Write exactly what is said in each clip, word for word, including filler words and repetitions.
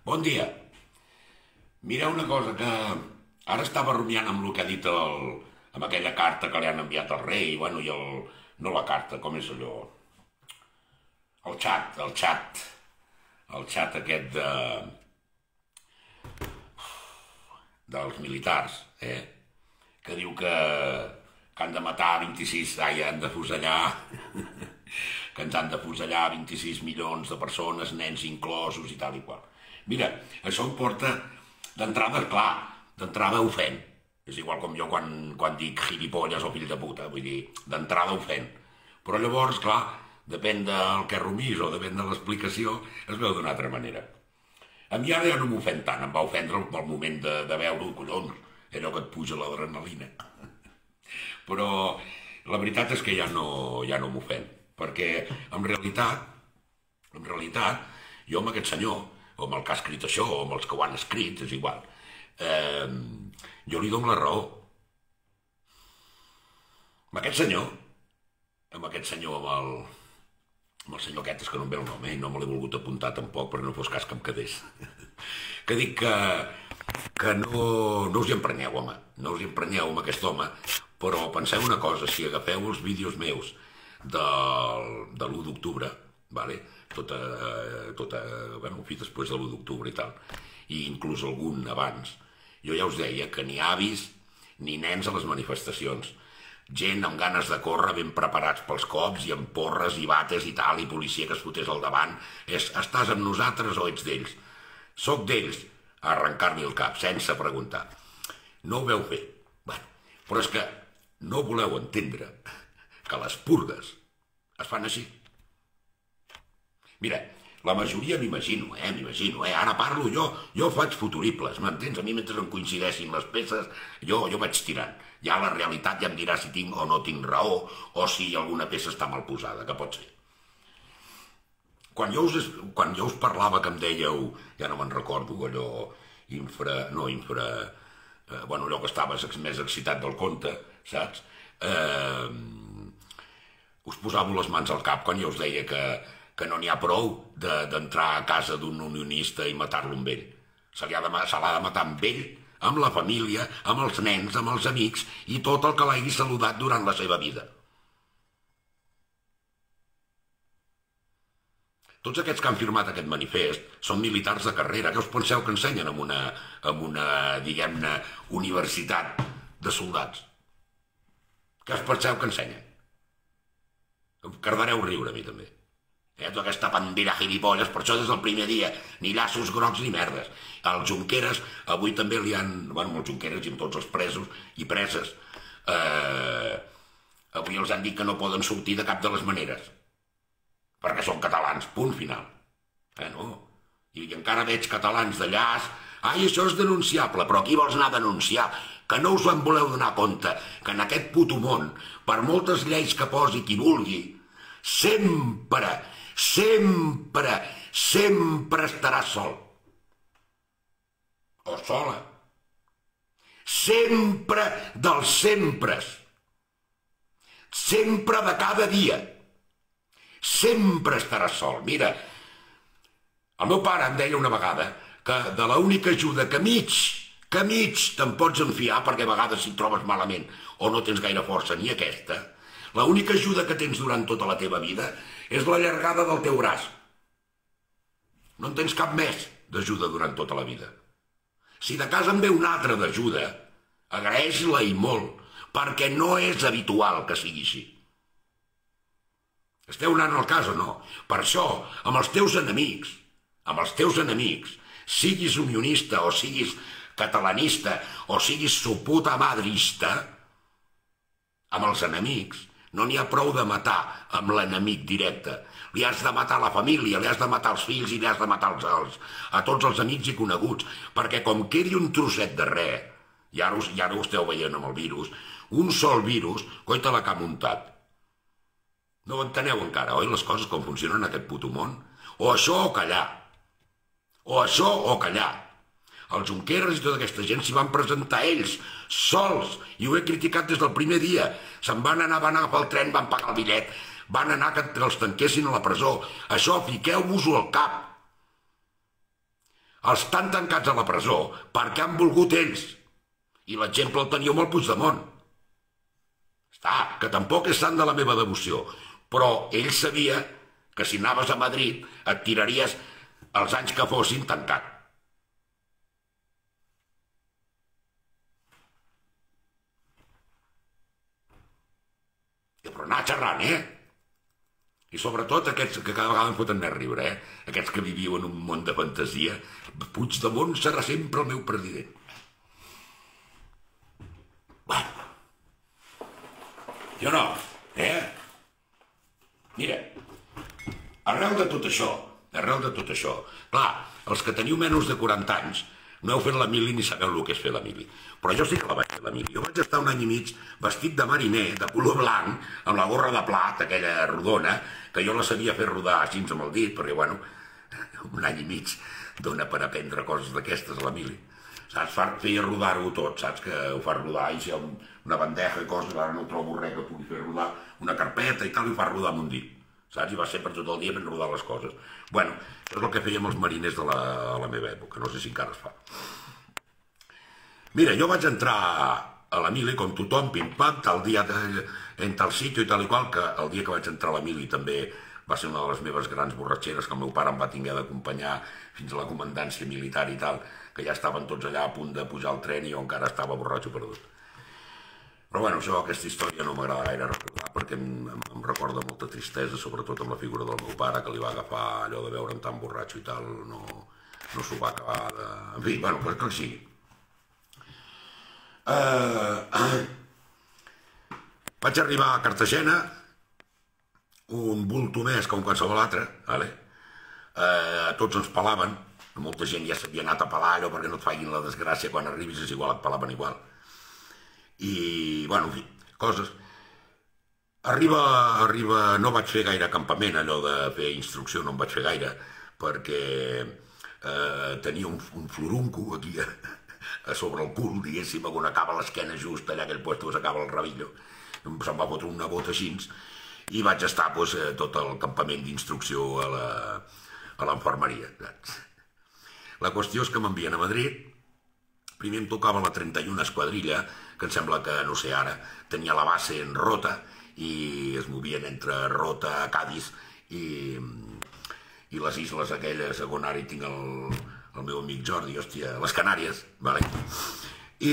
Bon dia. Mireu una cosa, que ara estava rumiant amb el que ha dit el, amb aquella carta que li han enviat al rei, bueno, i el, no la carta, com és allò? El xat, el xat, el xat aquest de, dels militars, eh? Que diu que, que han de matar vint-i-sis, ai, han de fusellar, que ens han de fusellar vint-i-sis milions de persones, nens inclosos i tal i qual. Mira, això em porta, d'entrada, clar, d'entrada ofèn. És igual com jo quan, quan dic gilipolles o fill de puta, vull dir, d'entrada ofèn. Però llavors, clar, depèn del que rumis o depèn de l'explicació, es veu d'una altra manera. A mi ara ja no m'ofèn tant, em va ofendre pel moment de, de veure-ho, collons, allò que et puja l'adrenalina. Però la veritat és que ja no, ja no m'ofèn, perquè en realitat, en realitat, jo amb aquest senyor, o amb el que ha escrit això, o amb els que ho han escrit, és igual, eh, jo li dono la raó. Amb aquest senyor, amb aquest senyor, amb el, amb el senyor aquest, és que no em ve el nom, eh? No me l'he volgut apuntar tampoc, perquè no fos cas que em quedés. Que dic que, que no, no us hi emprenyeu, home, no us hi emprenyeu amb aquest home, però penseu una cosa, si agafeu els vídeos meus del, de l'u d'octubre, vale? tota, tota, bueno, fi, després de l'u d'octubre i tal, i inclús algun abans, jo ja us deia que ni avis ni nens a les manifestacions, gent amb ganes de córrer, ben preparats pels cops i amb porres i bates i tal, i policia que es fotés al davant, és, estàs amb nosaltres o ets d'ells? Soc d'ells, a arrencar-li el cap, sense preguntar. No ho veu fer. Bueno, però és que no voleu entendre que les purgues es fan així. Mira, la majoria m'imagino, eh, m'imagino, eh, ara parlo jo, jo faig futuribles, m'entens? A mi mentre em coincideixin les peces, jo, jo vaig tirant. Ja la realitat ja em dirà si tinc o no tinc raó, o si alguna peça està mal posada, que pot ser. Quan jo us, quan jo us parlava que em dèieu, ja no me'n recordo, allò infra, no infra, eh, bueno, allò que estaves més excitat del conte, saps? Eh, us posava les mans al cap quan jo us deia que que no n'hi ha prou d'entrar a casa d'un unionista i matar-lo amb ell. Se l'ha de, se l'ha de matar amb ell, amb la família, amb els nens, amb els amics i tot el que l'hagi saludat durant la seva vida. Tots aquests que han firmat aquest manifest són militars de carrera. Què us penseu que ensenyen en una, en una diguem-ne, universitat de soldats? Què us penseu que ensenyen? Em cardareu riure a mi també. Eh, tota aquesta pandilla gilipolles, per això des del primer dia, ni llaços grocs ni merdes. Els Junqueras, avui també li han, bueno, amb els Junqueras i amb tots els presos i preses, eh, avui els han dit que no poden sortir de cap de les maneres, perquè són catalans, punt final. Eh, no? I encara veig catalans d'allà, ai, això és denunciable, però qui vols anar a denunciar? Que no us en voleu donar compte, que en aquest puto món, per moltes lleis que posi qui vulgui, sempre, sempre, sempre estarà sol. O sola. Sempre dels sempres. Sempre de cada dia. Sempre estarà sol. Mira, el meu pare em deia una vegada que de l'única ajuda que mig, que mig te'n pots enfiar, perquè a vegades si et trobes malament o no tens gaire força ni aquesta, l'única ajuda que tens durant tota la teva vida és la llargada del teu braç. No en tens cap més d'ajuda durant tota la vida. Si de casa en ve una altra d'ajuda, agraeix-la i molt, perquè no és habitual que sigui així. Esteu anant al cas o no? Per això, amb els teus enemics, amb els teus enemics, siguis unionista o siguis catalanista o siguis su puta madrista, amb els enemics, no n'hi ha prou de matar amb l'enemic directe. Li has de matar la família, li has de matar els fills i li has de matar els, els, a tots els amics i coneguts, perquè com quedi un trosset de res, i ara, us, i ara ho esteu veient amb el virus, un sol virus, coita la que ha muntat. No ho enteneu encara, oi, les coses com funcionen en aquest puto món? O això o callar. O això o callar. Els Junqueras i tota aquesta gent s'hi van presentar ells, sols, i ho he criticat des del primer dia. Se'n van anar, van agafar el tren, van pagar el bitllet, van anar que els tanquessin a la presó. Això, fiqueu-vos-ho al cap. Els estan tancats a la presó perquè han volgut ells. I l'exemple el teníeu amb el Puigdemont. Està, que tampoc és sant de la meva devoció, però ell sabia que si anaves a Madrid et tiraries els anys que fossin tancat. Però anar xerrant, eh? I sobretot aquests que cada vegada em foten més riure, eh? Aquests que viviu en un món de fantasia. Puigdemont serà sempre el meu president. Bueno, jo no, eh? Mira, arrel de tot això, arrel de tot això, clar, els que teniu menys de quaranta anys no heu fet la mili ni sabeu el que és fer la mili. Però jo sí que la vaig fer la mili. Jo vaig estar un any i mig vestit de mariner, de color blanc, amb la gorra de plat, aquella rodona, que jo la sabia fer rodar així amb el dit, perquè, bueno, un any i mig dona per aprendre coses d'aquestes a la mili. Saps? Feia rodar-ho tot, saps? Que ho fa rodar, i si hi ha una bandeja i coses, ara no ho trobo res que pugui fer rodar, una carpeta i tal, i ho fa rodar amb un dit. Saps? I va ser per tot el dia fent rodar les coses. Bueno, això és el que fèiem els mariners de la, la meva època, no sé si encara es fa. Mira, jo vaig entrar a la mili com tothom, pim-pam, tal dia en tal sitio i tal i qual, que el dia que vaig entrar a la mili també va ser una de les meves grans borratxeres, que el meu pare em va tinguer d'acompanyar fins a la comandància militar i tal, que ja estaven tots allà a punt de pujar al tren i jo encara estava borratxo perdut. Però bueno, això, aquesta història no m'agrada gaire recordar perquè em, em, em recorda molta tristesa, sobretot amb la figura del meu pare, que li va agafar allò de veure'm tan borratxo i tal, no, no s'ho va acabar de... En fi, bueno, pues que sigui. Uh, vaig arribar a Cartagena, un bulto més que un qualsevol altre, vale? uh, tots ens pelaven, molta gent ja s'havia anat a pelar allò perquè no et facin la desgràcia, quan arribis és igual, et pelaven igual. I, bueno, en fi, coses. Arriba, arriba, no vaig fer gaire campament, allò de fer instrucció no em vaig fer gaire, perquè eh, tenia un, un florunco aquí a, a sobre el cul, diguéssim, on acaba l'esquena just allà aquell puesto que s'acaba el rabillo. Se'm va fotre una bota així, i vaig estar pues, tot el campament d'instrucció a l'enfermeria. La qüestió és que m'envien a Madrid. Primer em tocava la trenta i una esquadrilla, que em sembla que, no sé ara, tenia la base en Rota i es movien entre Rota, Cádiz i, i les isles aquelles, on ara hi tinc el, el meu amic Jordi, hòstia, les Canàries, vale? I...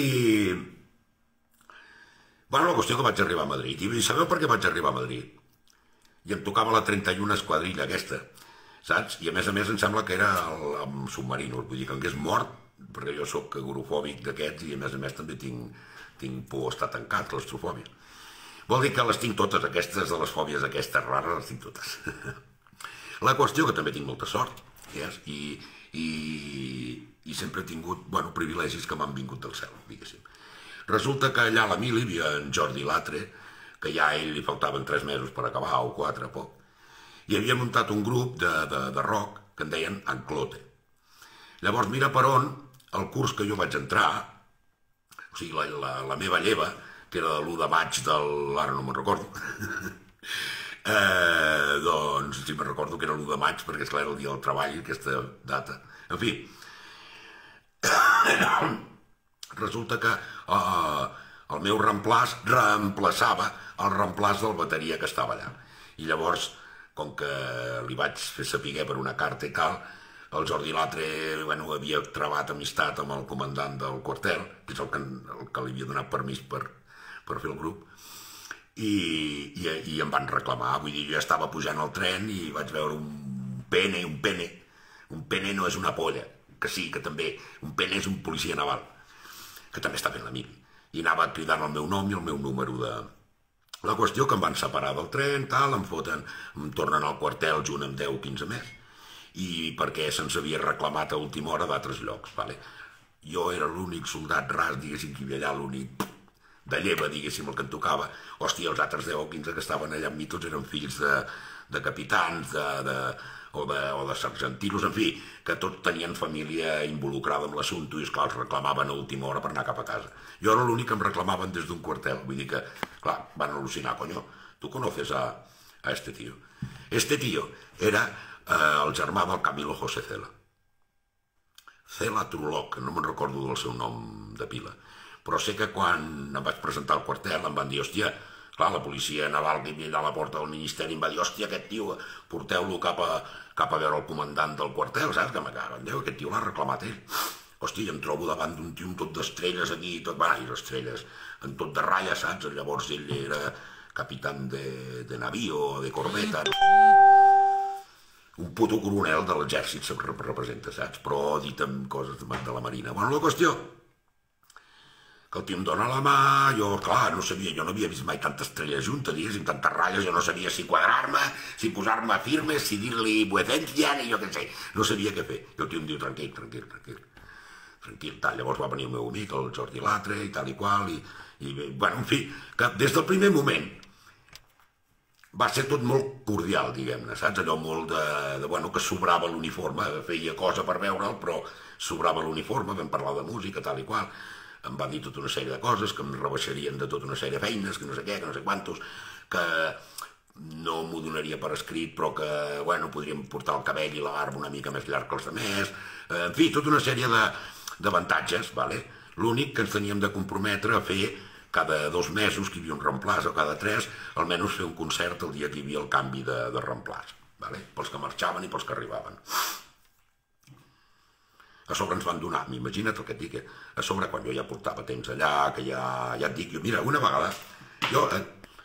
Bueno, la qüestió que vaig arribar a Madrid. I sabeu per què vaig arribar a Madrid? I em tocava la trenta i una esquadrilla aquesta, saps? I a més a més em sembla que era el, amb submarinos, vull dir que hagués mort, perquè jo sóc agorofòbic d'aquests i a més a més també tinc, tinc por a estar tancat, claustrofòbia. Vol dir que les tinc totes, aquestes de les fòbies aquestes rares, les tinc totes. La qüestió que també tinc molta sort, yes? I, i, i sempre he tingut, bueno, privilegis que m'han vingut del cel, diguéssim. Resulta que allà a la mili hi havia en Jordi Latre, que ja a ell li faltaven tres mesos per acabar, o quatre, poc, i havia muntat un grup de, de, de rock que en deien Enclote. Llavors, mira per on el curs que jo vaig entrar, o sigui, la, la, la meva lleva, que era de l'u de maig del... ara no me'n recordo, eh, doncs sí me'n recordo que era l'u de maig, perquè esclar era el dia del treball, aquesta data. En fi, resulta que eh, el meu reemplaç reemplaçava el reemplaç del bateria que estava allà. I llavors, com que li vaig fer saber per una carta i tal, el Jordi Latre, bueno, havia trebat amistat amb el comandant del quartel, que és el que, el que li havia donat permís per, per fer el grup, i, i, i em van reclamar. Vull dir, jo ja estava pujant al tren i vaig veure un pene, un pene. Un pene no és una polla, que sí, que també. Un pene és un policia naval, que també està fent la mili. I anava cridant el meu nom i el meu número de... La qüestió que em van separar del tren, tal, em foten, em tornen al quartel junt amb deu o quinze més. I perquè se'ns havia reclamat a última hora d'altres llocs. Vale? Jo era l'únic soldat ras, diguéssim, que hi havia allà, l'únic de lleva, diguéssim, el que em tocava. Hòstia, els altres deu o quinze que estaven allà amb mi tots eren fills de, de capitans de, de, o, de, o de sargentinos, en fi, que tots tenien família involucrada amb l'assumpte i, esclar, els reclamaven a última hora per anar cap a casa. Jo era l'únic que em reclamaven des d'un quartel, vull dir que, clar, van al·lucinar, coño, tu conoces a, a este tío. Este tío era... Eh, el germà del Camilo José Cela. Cela Trulloc, no me'n recordo del seu nom de pila, però sé que quan em vaig presentar al quartel em van dir, hòstia, clar, la policia naval que hi havia allà a la porta del ministeri em va dir, hòstia, aquest tio, porteu-lo cap a, cap a veure el comandant del quartel, saps? Que me cago en Déu, aquest tio l'ha reclamat ell. Hòstia, em trobo davant d'un tio amb tot d'estrelles aquí, tot, va, i les estrelles, en tot de ratlla, saps? Llavors ell era capitán de, de navío, de corbeta, no sé. Un puto coronel de l'exèrcit se'm representa, saps? Però dit amb coses de la marina. Bueno, la qüestió, que el tio em dona la mà, jo, clar, no sabia, jo no havia vist mai tantes estrelles juntes, diguéssim, tantes ratlles, jo no sabia si quadrar-me, si posar-me firme, si dir-li Buedencia, ni jo què sé, no sabia què fer. I el tio em diu, tranquil, tranquil, tranquil, tranquil, tal. Llavors va venir el meu amic, el Jordi Latre, i tal i qual, i, i bueno, en fi, que des del primer moment va ser tot molt cordial, diguem-ne, saps? Allò molt de, de bueno, que sobrava l'uniforme, feia cosa per veure'l, però sobrava l'uniforme, vam parlar de música, tal i qual, em va dir tota una sèrie de coses, que em rebaixarien de tota una sèrie de feines, que no sé què, que no sé quantos, que no m'ho donaria per escrit, però que, bueno, podríem portar el cabell i la barba una mica més llarg que els altres, en fi, tota una sèrie d'avantatges, vale? L'únic que ens teníem de comprometre a fer cada dos mesos, que hi havia un reemplaç, o cada tres, almenys fer un concert el dia que hi havia el canvi de, de reemplaç, vale? Pels que marxaven i pels que arribaven. A sobre ens van donar, m'imagina't el que et dic, eh? A sobre quan jo ja portava temps allà, que ja, ja et dic, jo, mira, una vegada, jo eh,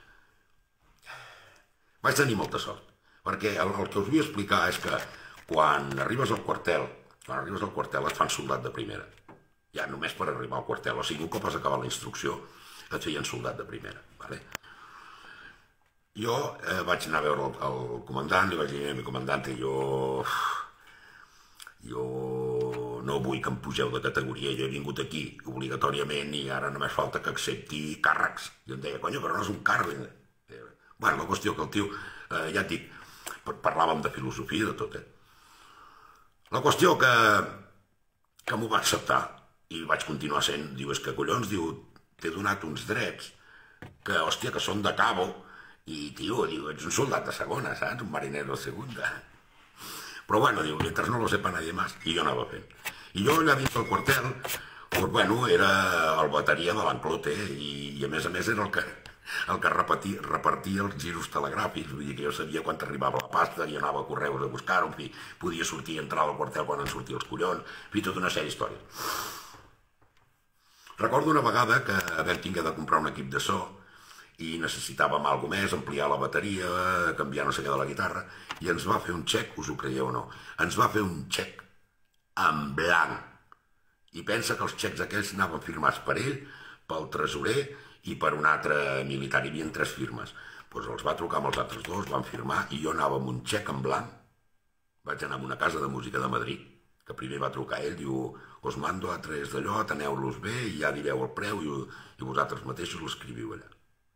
vaig tenir molta sort, perquè el, el que us vull explicar és que quan arribes al quartel, quan arribes al quartel et fan soldat de primera, ja només per arribar al quartel, o sigui, un cop has acabat la instrucció, et feien soldat de primera, vale? Jo eh, vaig anar a veure el, el comandant, li vaig dir, mi comandante, jo... jo no vull que em pugeu de categoria, jo he vingut aquí obligatòriament i ara només falta que accepti càrrecs. I em deia, conyo, però no és un càrrec. Bueno, la qüestió que el tio, eh, ja et dic, parlàvem de filosofia, de tot, eh? La qüestió que, que m'ho va acceptar i vaig continuar sent, diu, és que collons, diu, t'he donat uns drets que, hòstia, que són de cabo i, tio, diu, ets un soldat de segona, saps? Un marinero de segunda. Però bueno, diu, mentre no lo sepa nadie más. I jo anava fent. I jo allà dins del quartel, doncs, bueno, era el bateria de l'enclote i, i a més a més era el que, el que repetia, repartia els giros telegràfics. Vull dir que jo sabia quan arribava la pasta i anava a correus a buscar-ho, en fi, podia sortir i entrar al quartel quan en sortia els collons, en fi, tota una sèrie d'històries. Recordo una vegada que vam tingué de comprar un equip de so i necessitàvem alguna més, ampliar la bateria, canviar no sé què de la guitarra, i ens va fer un xec, us ho creieu o no, ens va fer un xec en blanc. I pensa que els xecs aquells anaven firmats per ell, pel tresorer i per un altre militar, hi havia tres firmes. Doncs els va trucar amb els altres dos, van firmar, i jo anava amb un xec en blanc. Vaig anar a una casa de música de Madrid, que primer va trucar ell, diu, us mando a tres d'allò, teneu-los bé, i ja direu el preu, i, i vosaltres mateixos l'escriviu allà.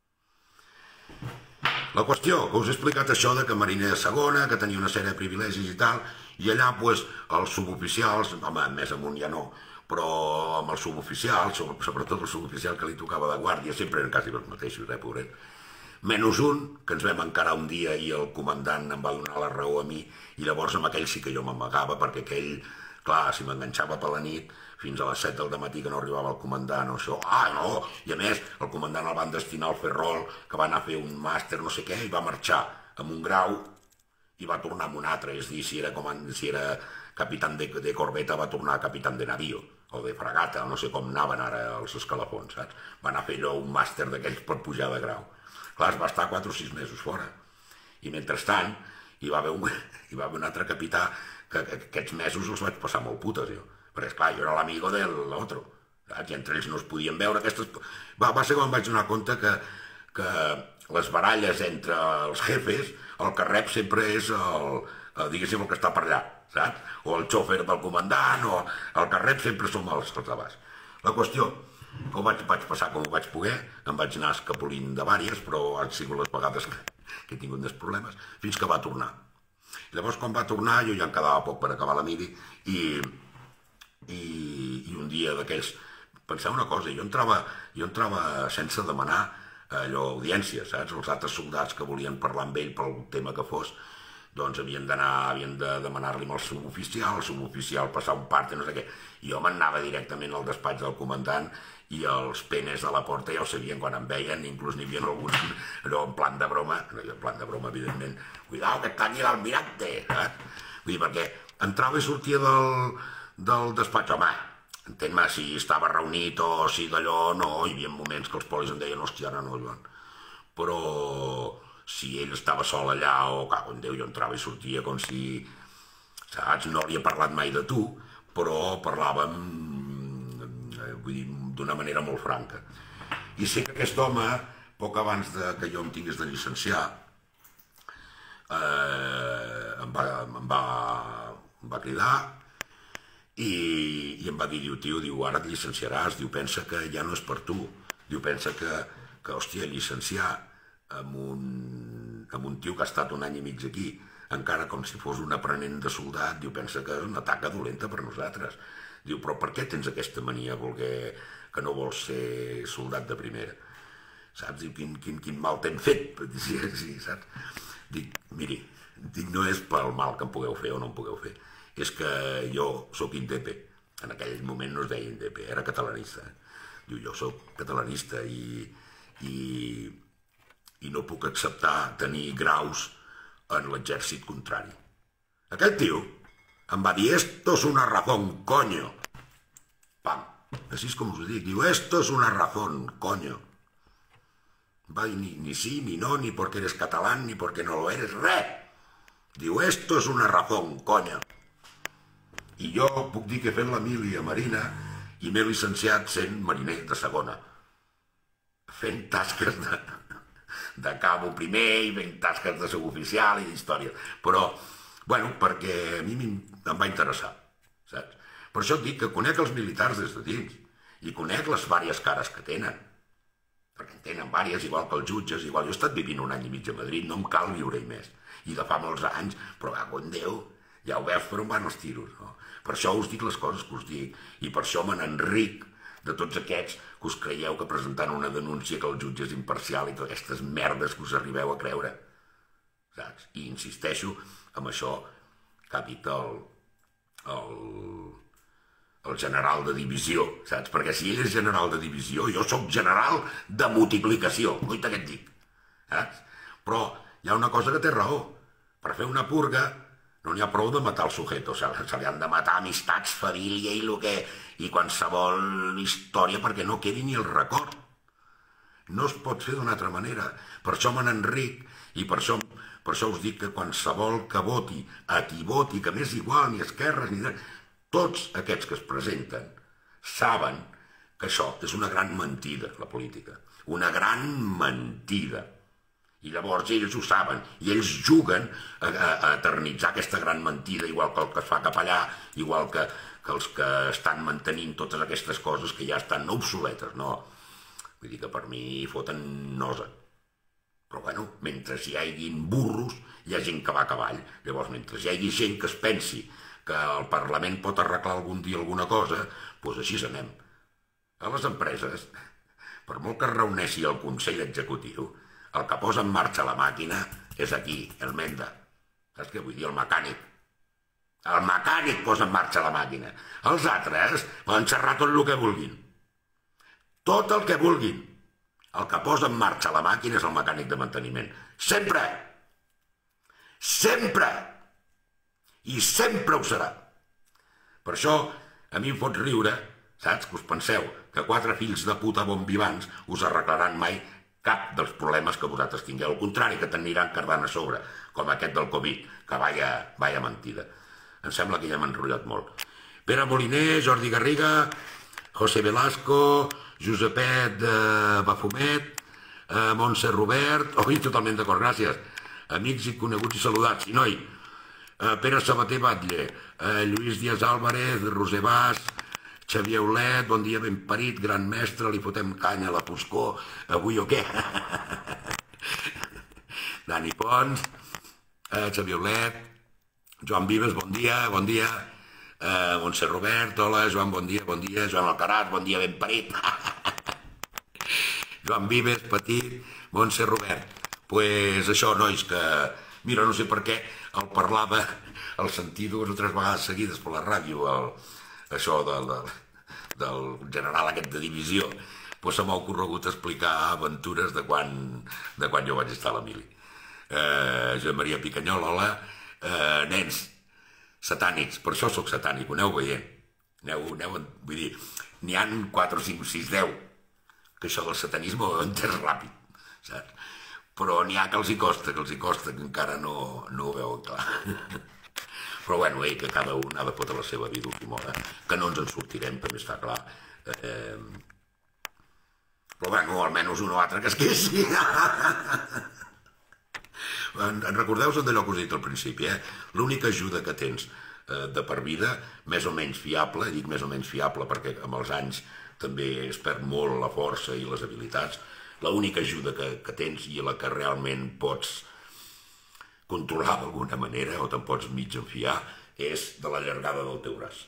La qüestió, que us he explicat això de que mariner de segona, que tenia una sèrie de privilegis i tal, i allà, doncs, els suboficials, home, més amunt ja no, però amb els suboficials, sobretot el suboficial que li tocava de guàrdia, sempre eren quasi els mateixos, eh, pobret. Menys un, que ens vam encarar un dia i el comandant em va donar la raó a mi, i llavors amb aquell sí que jo m'amagava, perquè aquell, clar, si m'enganxava per la nit, fins a les set del matí que no arribava el comandant o això, ah, no, i a més, el comandant el van destinar al Ferrol, que va anar a fer un màster no sé què, i va marxar amb un grau i va tornar amb un altre, és a dir, si era, comand... si era capitán de, de corbeta va tornar a capitán de navío, o de fragata, no sé com anaven ara els escalafons, saps? Va anar a fer allò un màster d'aquells per pujar de grau. Clar, es va estar quatre o sis mesos fora. I mentrestant, hi va haver un, hi va haver un altre capità que, que aquests mesos els vaig passar molt putes, jo. Perquè, esclar, jo era l'amigo de l'altre, saps? I entre ells no es podien veure aquestes... Va, va ser quan em vaig donar compte que, que les baralles entre els jefes, el que rep sempre és el, el, diguéssim, el que està per allà, saps? O el xòfer del comandant, o el que rep sempre som els, els de baix. La qüestió, que ho vaig, vaig passar com ho vaig poder, em vaig anar escapolint de vàries, però han sigut les vegades que, que he tingut més problemes, fins que va tornar. Llavors, quan va tornar, jo ja em quedava poc per acabar la mili, i... I, i un dia d'aquells, penseu una cosa, jo entrava, jo entrava sense demanar allò, audiència, saps? Els altres soldats que volien parlar amb ell pel tema que fos, doncs havien d'anar, havien de demanar-li al suboficial, el suboficial passar un parte, no sé què. Jo m'anava directament al despatx del comandant i els penes de la porta ja ho sabien quan em veien, inclús n'hi havia alguns, allò en plan de broma, no, en plan de broma, evidentment, cuidao que està aquí l'almirante, saps? Vull dir, perquè entrava i sortia del, del despatx, home, entén-me, si estava reunit o si d'allò, no, hi havia moments que els polis em deien, hòstia, ara no, Joan, però si ell estava sol allà, o cago en Déu, jo entrava i sortia com si, saps, no li he parlat mai de tu, però parlàvem, vull dir, d'una manera molt franca. I sé que aquest home, poc abans de que jo em tingués de llicenciar, eh, em, va, em, va, em va cridar i, i em va dir, diu, tio, diu, ara et llicenciaràs, diu, pensa que ja no és per tu, diu, pensa que, que hòstia, llicenciar amb un, amb un tio que ha estat un any i mig aquí, encara com si fos un aprenent de soldat, diu, pensa que és una taca dolenta per nosaltres. Diu, però per què tens aquesta mania voler que no vols ser soldat de primera? Saps? Diu, quin, quin, quin mal t'hem fet? Sí, sí, saps? Dic, miri, dic, no és pel mal que em pugueu fer o no em pugueu fer, és que jo sóc indepe. En aquell moment no es deia indepe, era catalanista. Diu, jo sóc catalanista i, i, i no puc acceptar tenir graus en l'exèrcit contrari. Aquell tio em va dir, esto es una razón, coño. Pam, així és com us ho dic, diu, esto es una razón, coño. Va dir, ni, ni sí, ni no, ni porque eres catalán, ni porque no lo eres, res. Diu, esto es una razón, coño. I jo puc dir que he fet la mili a Marina i m'he llicenciat sent mariner de segona, fent tasques de, de cabo primer i fent tasques de suboficial i d'història. Però, bueno, perquè a mi em va interessar, saps? Per això et dic que conec els militars des de dins i conec les vàries cares que tenen, perquè en tenen vàries, igual que els jutges, igual. Jo he estat vivint un any i mig a Madrid, no em cal viure-hi més, i de fa molts anys, però cago en Déu, ja ho veus per on van els tiros, no? Per això us dic les coses que us dic, i per això me n'enric de tots aquests que us creieu que presentant una denúncia que el jutge és imparcial i totes aquestes merdes que us arribeu a creure, saps? I insisteixo amb això que ha dit el, el, el general de divisió, saps? Perquè si ell és general de divisió, jo sóc general de multiplicació, oita què et dic, saps? Però hi ha una cosa que té raó, per fer una purga no n'hi ha prou de matar el sujeto, se, se li han de matar amistats, família i, lo que, i qualsevol història perquè no quedi ni el record. No es pot fer d'una altra manera, per això me n'enric i per això... Per això us dic que qualsevol que voti, a qui voti, que m'és igual, ni esquerres, ni drets, tots aquests que es presenten saben que això és una gran mentida, la política. Una gran mentida. I llavors ells ho saben, i ells juguen a, a, a eternitzar aquesta gran mentida, igual que el que es fa cap allà, igual que, que els que estan mantenint totes aquestes coses que ja estan no obsoletes, no. Vull dir que per mi foten nosa. Però, bueno, mentre hi haguin burros, hi ha gent que va a cavall. Llavors, mentre hi hagi gent que es pensi que el Parlament pot arreglar algun dia alguna cosa, doncs així anem. A les empreses, per molt que es reuneixi el Consell Executiu, el que posa en marxa la màquina és aquí, el Menda. Saps què vull dir? El mecànic. El mecànic posa en marxa la màquina. Els altres poden xerrar tot el que vulguin. Tot el que vulguin. El que posa en marxa la màquina és el mecànic de manteniment. Sempre! Sempre! I sempre ho serà. Per això, a mi em fot riure, saps? Que us penseu que quatre fills de puta bombivans us arreglaran mai cap dels problemes que vosaltres tingueu. Al contrari, que t'aniran cardant a sobre, com aquest del Covid, que vaya, vaya mentida. Em sembla que ja m'he enrotllat molt. Pere Moliner, Jordi Garriga, José Velasco, Josepet eh, Bafumet, eh, Montse Robert, oi, totalment d'acord, gràcies, amics i coneguts i saludats, i noi, eh, Pere Sabater Batlle, eh, Lluís Díaz Álvarez, Roser Bas, Xavier Olet, bon dia ben parit, gran mestre, li fotem canya a la foscor, avui o què? Dani Pons, eh, Xavier Olet, Joan Vives, bon dia, bon dia, Uh, Montse Robert, hola, Joan, bon dia, bon dia, Joan Alcaraz, bon dia, ben parit. Joan Vives, petit, Montse Robert. Pues això, nois, que, Mira, no sé per què, el parlava, el sentir dues o tres vegades seguides per la ràdio, el, això del, del, del general aquest de divisió, doncs se m'ha ocorregut explicar aventures de quan, de quan jo vaig estar a la mili. Eh, Josep Maria Picanyol, hola, eh, nens, satànics, per això sóc satànic, ho aneu veient. Aneu, aneu, vull dir, n'hi ha quatre, cinc, sis, deu, que això del satanisme ho entès ràpid, saps? Però n'hi ha que els hi costa, que els hi costa, que encara no, no ho veuen clar. Però bueno, eh, que cada un ha de fotre la seva vida última hora, que no ens en sortirem, també està clar. Eh, però bueno, almenys un o altre que es queixi. En recordeu-vos d'allò que us he dit al principi, eh? L'única ajuda que tens eh, de per vida, més o menys fiable, dic més o menys fiable perquè amb els anys també es perd molt la força i les habilitats, l'única ajuda que, que tens i a la que realment pots controlar d'alguna manera o te'n pots mig enfiar és de la llargada del teu braç.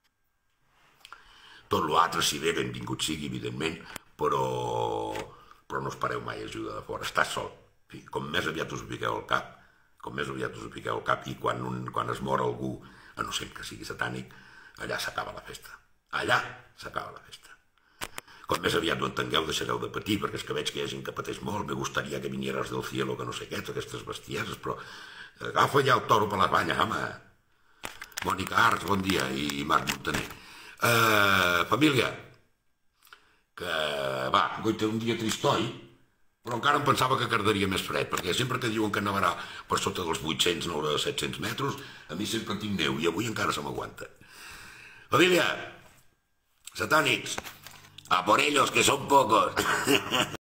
Tot l'altre, si bé benvingut sigui, evidentment, però, però no espereu mai ajuda de fora, estàs sol. Com més aviat us ho fiqueu al cap, com més aviat us ho fiqueu al cap i quan, un, quan es mor algú, a no ser que sigui satànic, allà s'acaba la festa. Allà s'acaba la festa. Com més aviat ho entengueu, deixareu de patir, perquè és que veig que hi ha gent que pateix molt, me gustaria que vinieres del cielo, que no sé què, aquestes bestieses, però agafa ja el toro per les banyes, home. Mònica Arts, bon dia, i Marc Montaner. Uh, família, que va, avui té un dia tristoi, però encara em pensava que cardaria més fred, perquè sempre que diuen que nevarà per sota dels vuit-cents, nou cents, set-cents metres, a mi sempre tinc neu, i avui encara se m'aguanta. Família, satànics, a por ellos, que son pocos.